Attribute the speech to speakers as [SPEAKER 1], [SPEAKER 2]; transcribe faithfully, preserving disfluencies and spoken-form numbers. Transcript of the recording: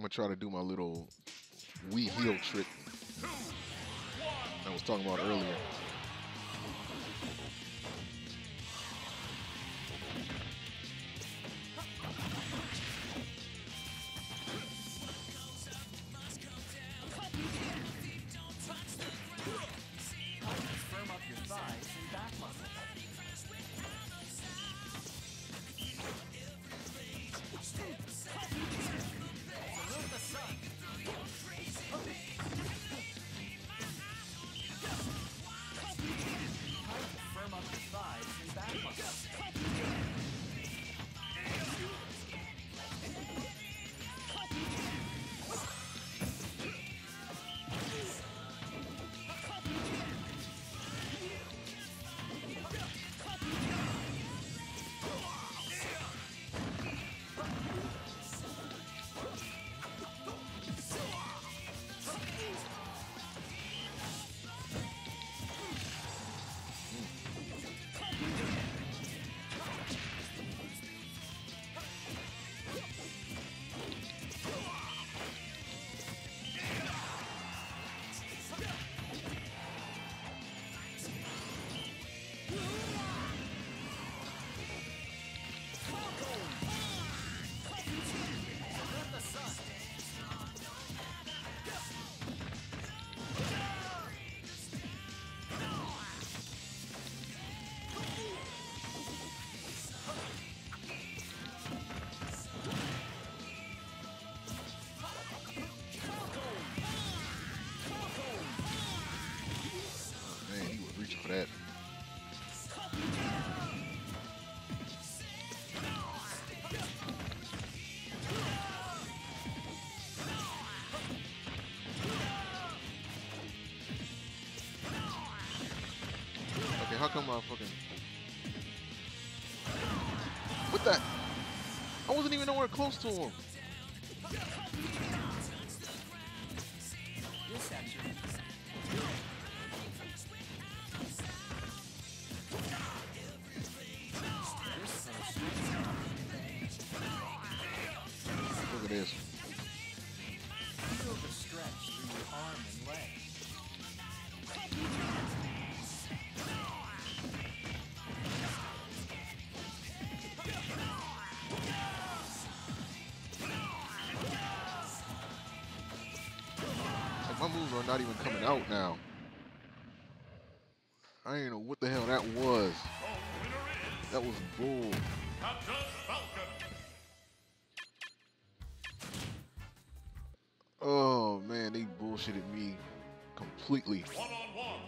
[SPEAKER 1] gonna try to do my little Wii heel trick I was talking about earlier.
[SPEAKER 2] Firm up your thighs and back muscles. Salute the sun. Firm up your thighs and back muscles.
[SPEAKER 1] Man, he was reaching for that. Okay, how come I fucking... What that? I wasn't even nowhere close to him.
[SPEAKER 2] This section.
[SPEAKER 1] Look at this.
[SPEAKER 2] Feel the stretch through your arm and leg.
[SPEAKER 1] Like, my moves are not even coming out now. I ain't know what the hell that was. That was bull. Oh man, they bullshitted me completely.
[SPEAKER 3] One on one.